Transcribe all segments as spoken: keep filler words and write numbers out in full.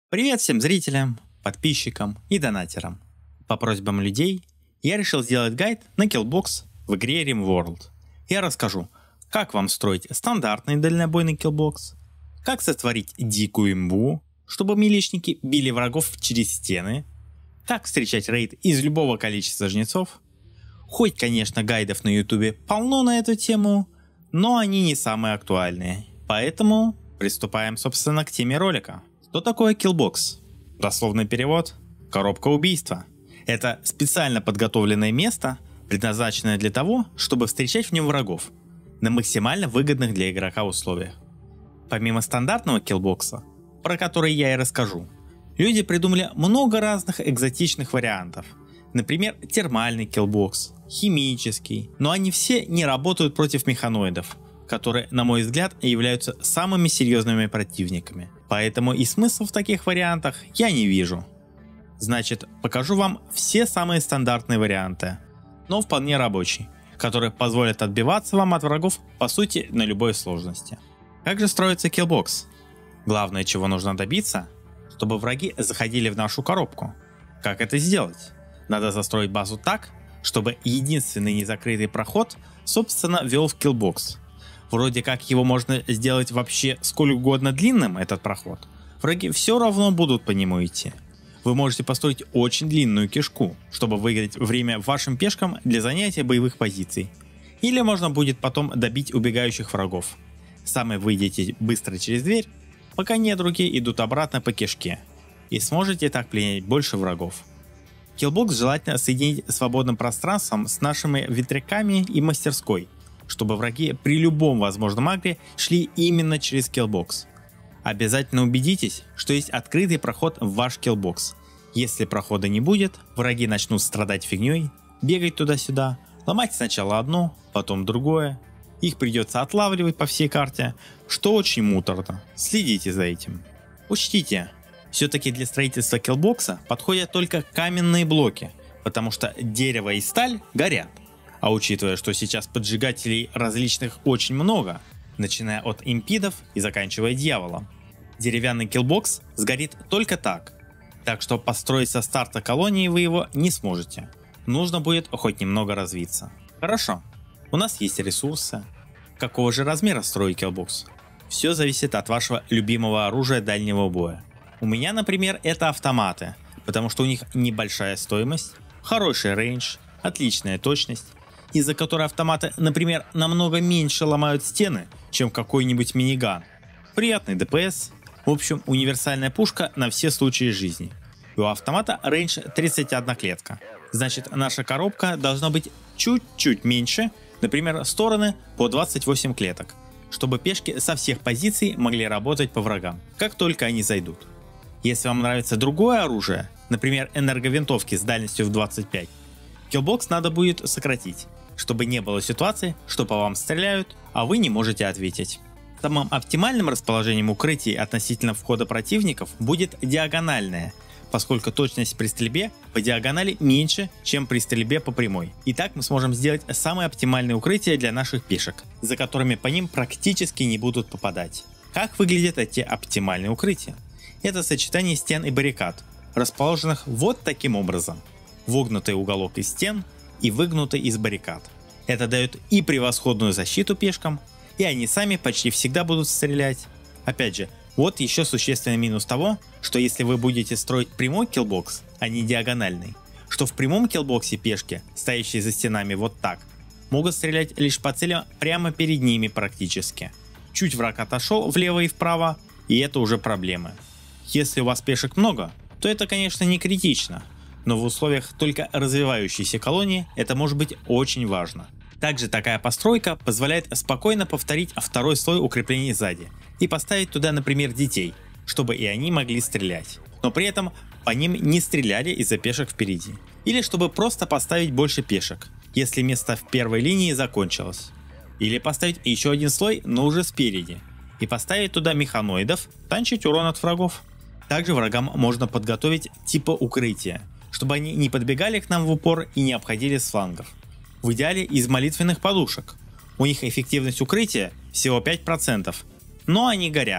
Привет всем зрителям, подписчикам и донатерам. По просьбам людей я решил сделать гайд на Killbox в игре RimWorld. Я расскажу, как вам строить стандартный дальнобойный Killbox, как сотворить дикую имбу, чтобы милишники били врагов через стены, как встречать рейд из любого количества жнецов. Хоть, конечно, гайдов на ютубе полно на эту тему, но они не самые актуальные. Поэтому приступаем, собственно, к теме ролика. Что такое Killbox? Дословный перевод – коробка убийства. Это специально подготовленное место, предназначенное для того, чтобы встречать в нем врагов на максимально выгодных для игрока условиях. Помимо стандартного Killbox, про который я и расскажу, люди придумали много разных экзотичных вариантов. Например, термальный Killbox, химический, но они все не работают против механоидов, которые, на мой взгляд, являются самыми серьезными противниками. Поэтому и смысла в таких вариантах я не вижу. Значит, покажу вам все самые стандартные варианты, но вполне рабочие, которые позволят отбиваться вам от врагов по сути на любой сложности. Как же строится Killbox? Главное, чего нужно добиться, чтобы враги заходили в нашу коробку. Как это сделать? Надо застроить базу так, чтобы единственный незакрытый проход, собственно, вел в Killbox. Вроде как его можно сделать вообще сколь угодно длинным, этот проход. Враги все равно будут по нему идти. Вы можете построить очень длинную кишку, чтобы выиграть время вашим пешкам для занятия боевых позиций. Или можно будет потом добить убегающих врагов. Сами выйдете быстро через дверь, пока недруги идут обратно по кишке. И сможете так пленять больше врагов. Killbox желательно соединить свободным пространством с нашими ветряками и мастерской, чтобы враги при любом возможном агре шли именно через Killbox. Обязательно убедитесь, что есть открытый проход в ваш Killbox. Если прохода не будет, враги начнут страдать фигней, бегать туда-сюда, ломать сначала одно, потом другое. Их придется отлавливать по всей карте, что очень муторно. Следите за этим. Учтите, все-таки для строительства Killbox подходят только каменные блоки, потому что дерево и сталь горят. А учитывая, что сейчас поджигателей различных очень много, начиная от импидов и заканчивая дьяволом, деревянный Killbox сгорит только так. Так что построить со старта колонии вы его не сможете. Нужно будет хоть немного развиться. Хорошо, у нас есть ресурсы. Какого же размера строить Killbox? Все зависит от вашего любимого оружия дальнего боя. У меня, например, это автоматы, потому что у них небольшая стоимость, хороший рейндж, отличная точность, из-за которой автоматы, например, намного меньше ломают стены, чем какой-нибудь миниган. Приятный ДПС, в общем, универсальная пушка на все случаи жизни. И у автомата рейндж тридцать одна клетка, значит наша коробка должна быть чуть-чуть меньше, например, стороны по двадцать восемь клеток, чтобы пешки со всех позиций могли работать по врагам, как только они зайдут. Если вам нравится другое оружие, например, энерговинтовки с дальностью в двадцать пять, Killbox надо будет сократить, чтобы не было ситуации, что по вам стреляют, а вы не можете ответить. Самым оптимальным расположением укрытий относительно входа противников будет диагональное, поскольку точность при стрельбе по диагонали меньше, чем при стрельбе по прямой. И так мы сможем сделать самые оптимальные укрытия для наших пешек, за которыми по ним практически не будут попадать. Как выглядят эти оптимальные укрытия? Это сочетание стен и баррикад, расположенных вот таким образом. Вогнутый уголок из стен и выгнутый из баррикад. Это дает и превосходную защиту пешкам, и они сами почти всегда будут стрелять. Опять же, вот еще существенный минус того, что если вы будете строить прямой Killbox, а не диагональный, что в прямом Killbox пешки, стоящие за стенами вот так, могут стрелять лишь по целям прямо перед ними практически. Чуть враг отошел влево и вправо, и это уже проблемы. Если у вас пешек много, то это, конечно, не критично, но в условиях только развивающейся колонии это может быть очень важно. Также такая постройка позволяет спокойно повторить второй слой укреплений сзади и поставить туда, например, детей, чтобы и они могли стрелять, но при этом по ним не стреляли из-за пешек впереди. Или чтобы просто поставить больше пешек, если место в первой линии закончилось. Или поставить еще один слой, но уже спереди, и поставить туда механоидов, танчить урон от врагов. Также врагам можно подготовить типа укрытия, чтобы они не подбегали к нам в упор и не обходили с флангов. В идеале из молитвенных подушек. У них эффективность укрытия всего пять процентов, но они горят.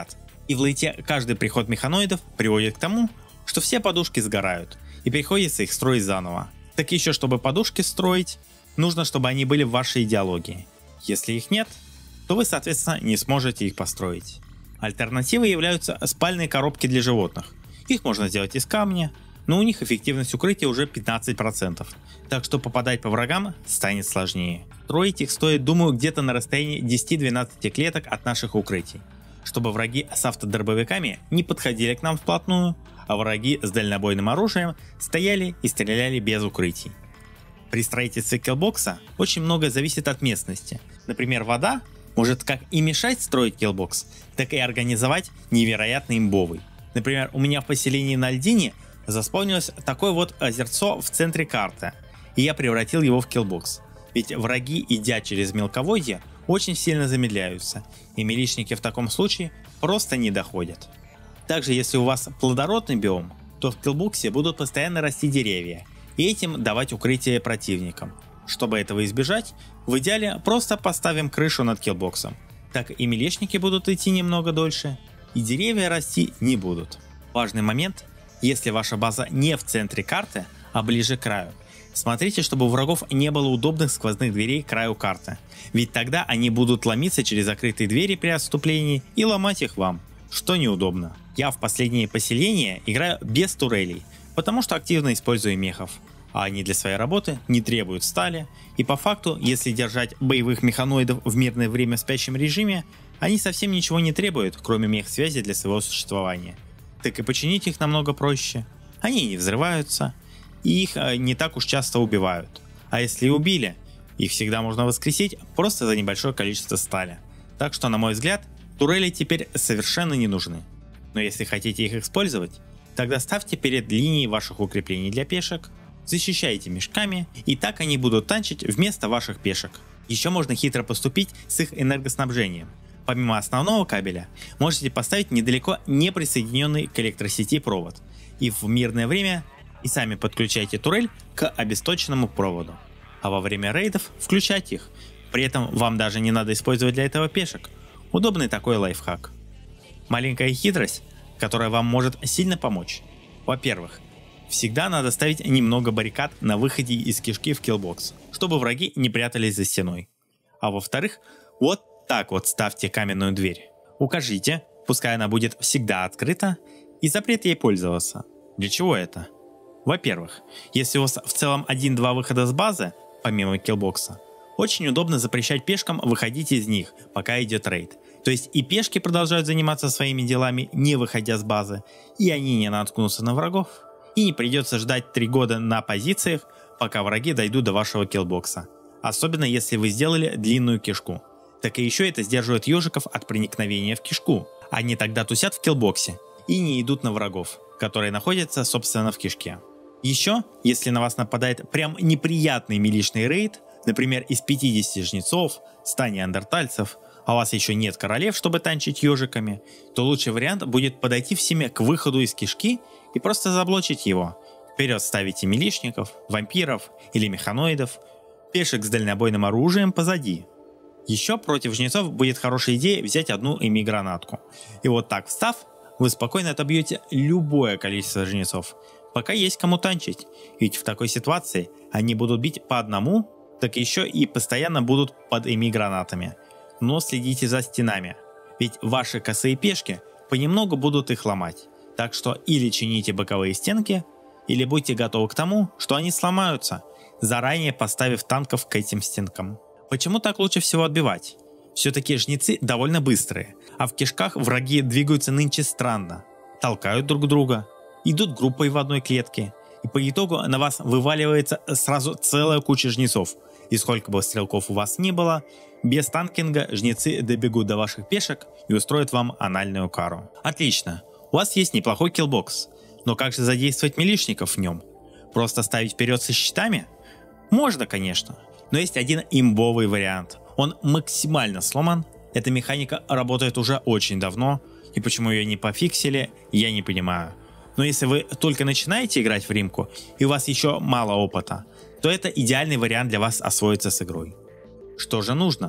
И в лейте каждый приход механоидов приводит к тому, что все подушки сгорают, и приходится их строить заново. Так еще, чтобы подушки строить, нужно, чтобы они были в вашей идеологии. Если их нет, то вы, соответственно, не сможете их построить. Альтернативой являются спальные коробки для животных. Их можно сделать из камня, но у них эффективность укрытия уже пятнадцать процентов, так что попадать по врагам станет сложнее. Строить их стоит, думаю, где-то на расстоянии десяти-двенадцати клеток от наших укрытий, чтобы враги с автодробовиками не подходили к нам вплотную, а враги с дальнобойным оружием стояли и стреляли без укрытий. При строительстве киллбокса очень многое зависит от местности. Например, вода может как и мешать строить киллбокс, так и организовать невероятно имбовый. Например, у меня в поселении на льдине заспавнилось такое вот озерцо в центре карты, и я превратил его в киллбокс. Ведь враги, идя через мелководье, очень сильно замедляются, и милишники в таком случае просто не доходят. Также, если у вас плодородный биом, то в киллбоксе будут постоянно расти деревья, и этим давать укрытие противникам. Чтобы этого избежать, в идеале просто поставим крышу над киллбоксом. Так и милишники будут идти немного дольше, и деревья расти не будут. Важный момент: если ваша база не в центре карты, а ближе к краю, смотрите, чтобы у врагов не было удобных сквозных дверей к краю карты, ведь тогда они будут ломиться через закрытые двери при отступлении и ломать их вам, что неудобно. Я в последние поселения играю без турелей, потому что активно использую мехов, а они для своей работы не требуют стали, и по факту, если держать боевых механоидов в мирное время в спящем режиме, они совсем ничего не требуют, кроме мех-связи для своего существования. Так и починить их намного проще. Они не взрываются, и их не так уж часто убивают. А если и убили, их всегда можно воскресить просто за небольшое количество стали. Так что, на мой взгляд, турели теперь совершенно не нужны. Но если хотите их использовать, тогда ставьте перед линией ваших укреплений для пешек, защищайте мешками, и так они будут танчить вместо ваших пешек. Еще можно хитро поступить с их энергоснабжением. Помимо основного кабеля, можете поставить недалеко не присоединенный к электросети провод, и в мирное время и сами подключайте турель к обесточенному проводу, а во время рейдов включать их. При этом вам даже не надо использовать для этого пешек. Удобный такой лайфхак. Маленькая хитрость, которая вам может сильно помочь. Во-первых, всегда надо ставить немного баррикад на выходе из кишки в киллбокс, чтобы враги не прятались за стеной. А во-вторых, вот так вот ставьте каменную дверь. Укажите, пускай она будет всегда открыта, и запрет ей пользоваться. Для чего это? Во-первых, если у вас в целом один-два выхода с базы, помимо киллбокса, очень удобно запрещать пешкам выходить из них, пока идет рейд. То есть и пешки продолжают заниматься своими делами, не выходя с базы, и они не наткнутся на врагов, и не придется ждать три года на позициях, пока враги дойдут до вашего киллбокса. Особенно если вы сделали длинную кишку. Так и еще это сдерживает ежиков от проникновения в кишку. Они тогда тусят в киллбоксе и не идут на врагов, которые находятся, собственно, в кишке. Еще, если на вас нападает прям неприятный милишный рейд, например, из пятидесяти жнецов, ста неандертальцев, а у вас еще нет королев, чтобы танчить ежиками, то лучший вариант будет подойти всеми к выходу из кишки и просто заблочить его. Вперед ставите милишников, вампиров или механоидов, пешек с дальнобойным оружием позади. Еще против жнецов будет хорошая идея взять одну эми-гранатку. И вот так встав, вы спокойно отобьете любое количество жнецов, пока есть кому танчить. Ведь в такой ситуации они будут бить по одному, так еще и постоянно будут под эми-гранатами. Но следите за стенами, ведь ваши косые пешки понемногу будут их ломать. Так что или чините боковые стенки, или будьте готовы к тому, что они сломаются, заранее поставив танков к этим стенкам. Почему так лучше всего отбивать? Все-таки жнецы довольно быстрые, а в кишках враги двигаются нынче странно. Толкают друг друга, идут группой в одной клетке, и по итогу на вас вываливается сразу целая куча жнецов. И сколько бы стрелков у вас ни было, без танкинга жнецы добегут до ваших пешек и устроят вам анальную кару. Отлично, у вас есть неплохой киллбокс, но как же задействовать милишников в нем? Просто ставить вперед со щитами? Можно, конечно, но есть один имбовый вариант. Он максимально сломан, эта механика работает уже очень давно, и почему ее не пофиксили, я не понимаю. Но если вы только начинаете играть в римку и у вас еще мало опыта, то это идеальный вариант для вас освоиться с игрой. Что же нужно?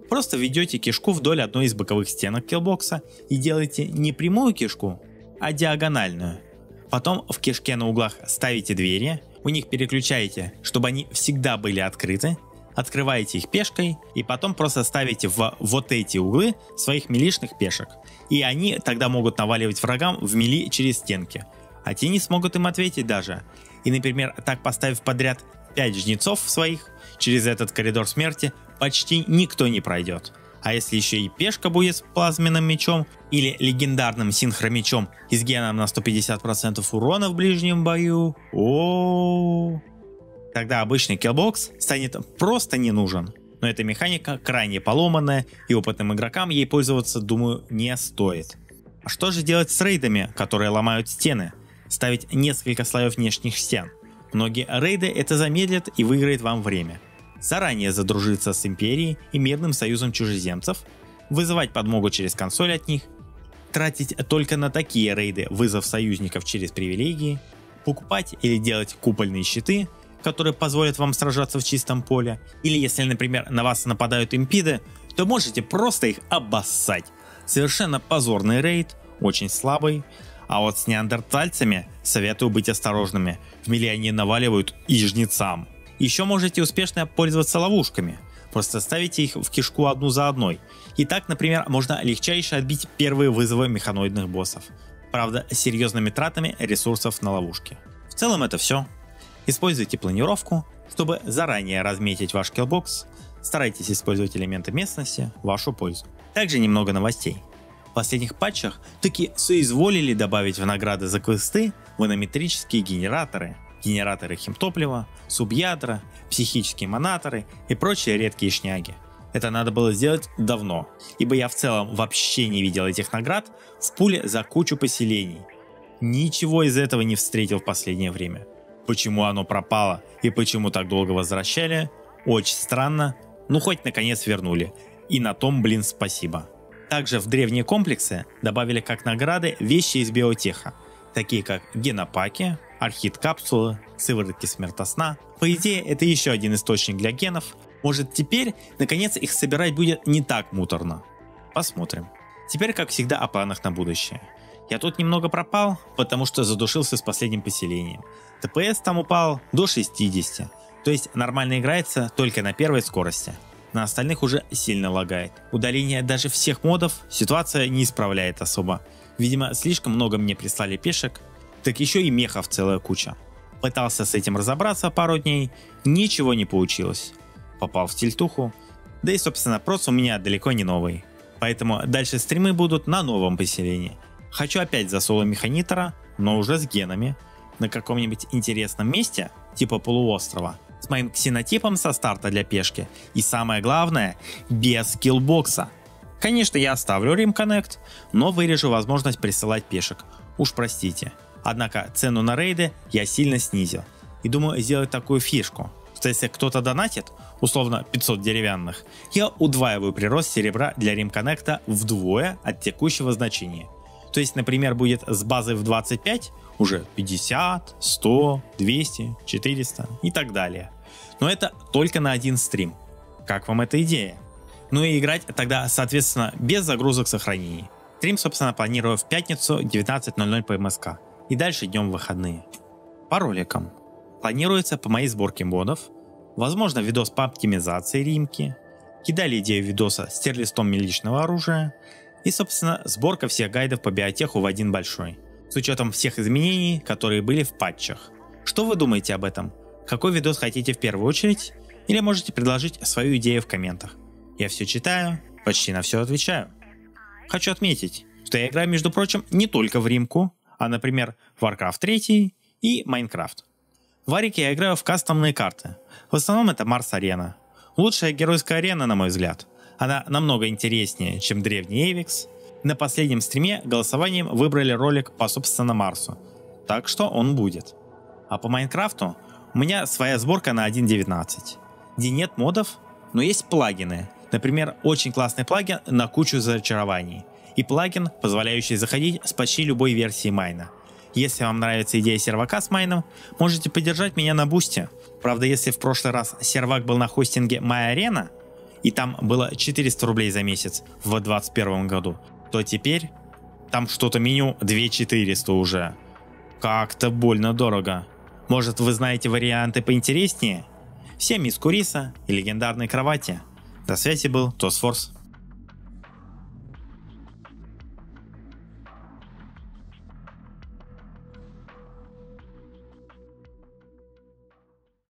Просто введете кишку вдоль одной из боковых стенок киллбокса и делаете не прямую кишку, а диагональную. Потом в кишке на углах ставите двери, у них переключаете, чтобы они всегда были открыты, открываете их пешкой и потом просто ставите в вот эти углы своих милишных пешек. И они тогда могут наваливать врагам в мили через стенки. А те не смогут им ответить даже. И, например, так поставив подряд пять жнецов своих, через этот коридор смерти почти никто не пройдет. А если еще и пешка будет с плазменным мечом или легендарным синхромечом и с геном на сто пятьдесят процентов урона в ближнем бою, о, тогда обычный киллбокс станет просто не нужен. Но эта механика крайне поломанная, и опытным игрокам ей пользоваться, думаю, не стоит. А что же делать с рейдами, которые ломают стены? Ставить несколько слоев внешних стен. Многие рейды это замедлят и выиграет вам время. Заранее задружиться с Империей и мирным союзом чужеземцев, вызывать подмогу через консоль от них, тратить только на такие рейды вызов союзников через привилегии, покупать или делать купольные щиты, которые позволят вам сражаться в чистом поле, или если, например, на вас нападают импиды, то можете просто их обоссать. Совершенно позорный рейд, очень слабый, а вот с неандертальцами советую быть осторожными, в мили они наваливают и жнецам. Еще можете успешно пользоваться ловушками, просто ставите их в кишку одну за одной. И так, например, можно легчайше отбить первые вызовы механоидных боссов. Правда, с серьезными тратами ресурсов на ловушки. В целом это все. Используйте планировку, чтобы заранее разметить ваш киллбокс. Старайтесь использовать элементы местности в вашу пользу. Также немного новостей. В последних патчах таки соизволили добавить в награды за квесты ванометрические генераторы, генераторы химтоплива, субъядра, психические монаторы и прочие редкие шняги. Это надо было сделать давно, ибо я в целом вообще не видел этих наград в пуле за кучу поселений. Ничего из этого не встретил в последнее время. Почему оно пропало и почему так долго возвращали, очень странно, ну хоть наконец вернули. И на том, блин, спасибо. Также в древние комплексы добавили как награды вещи из биотеха, такие как генопаки, архид-капсулы, сыворотки смертосна. По идее, это еще один источник для генов. Может, теперь, наконец, их собирать будет не так муторно. Посмотрим. Теперь, как всегда, о планах на будущее. Я тут немного пропал, потому что задушился с последним поселением. тэ пэ эс там упал до шестидесяти, то есть нормально играется только на первой скорости. На остальных уже сильно лагает. Удаление даже всех модов ситуация не исправляет особо. Видимо, слишком много мне прислали пешек, так еще и мехов целая куча. Пытался с этим разобраться пару дней, ничего не получилось. Попал в тильтуху, да и собственно прос у меня далеко не новый. Поэтому дальше стримы будут на новом поселении. Хочу опять за соло механитора, но уже с генами, на каком-нибудь интересном месте, типа полуострова, с моим ксенотипом со старта для пешки и самое главное, без киллбокса. Конечно, я оставлю Rim Connect, но вырежу возможность присылать пешек, уж простите. Однако цену на рейды я сильно снизил и думаю сделать такую фишку, что если кто-то донатит, условно пятьсот деревянных, я удваиваю прирост серебра для Rim Connect вдвое от текущего значения. То есть, например, будет с базы в двадцать пять уже пятьдесят, сто, двести, четыреста и так далее. Но это только на один стрим. Как вам эта идея? Ну и играть тогда, соответственно, без загрузок сохранений. Стрим, собственно, планирую в пятницу девятнадцать ноль ноль по эм эс ка. И дальше днем в выходные. По роликам. Планируется по моей сборке модов. Возможно, видос по оптимизации римки. Кидали идею видоса с тир-листом миличного оружия. И, собственно, сборка всех гайдов по биотеху в один большой. С учетом всех изменений, которые были в патчах. Что вы думаете об этом? Какой видос хотите в первую очередь? Или можете предложить свою идею в комментах. Я все читаю, почти на все отвечаю. Хочу отметить, что я играю, между прочим, не только в римку, а, например, в Warcraft три и Minecraft. В Варике я играю в кастомные карты. В основном это Марс Арена. Лучшая геройская арена, на мой взгляд. Она намного интереснее, чем древний Эйвикс. На последнем стриме голосованием выбрали ролик по собственно Марсу, так что он будет. А по Майнкрафту у меня своя сборка на один девятнадцать, где нет модов, но есть плагины. Например, очень классный плагин на кучу зачарований. И плагин, позволяющий заходить с почти любой версии майна. Если вам нравится идея сервака с майном, можете поддержать меня на бусте. Правда, если в прошлый раз сервак был на хостинге MyArena, и там было четыреста рублей за месяц в двадцать первом году, то теперь там что-то меню две тысячи четыреста уже. Как-то больно дорого. Может, вы знаете варианты поинтереснее? Всем миску риса и легендарной кровати. До связи был Тосфорс.